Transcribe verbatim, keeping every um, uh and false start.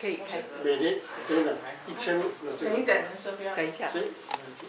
可以开始。 每年等等一千， 等一等，手表。 等一下。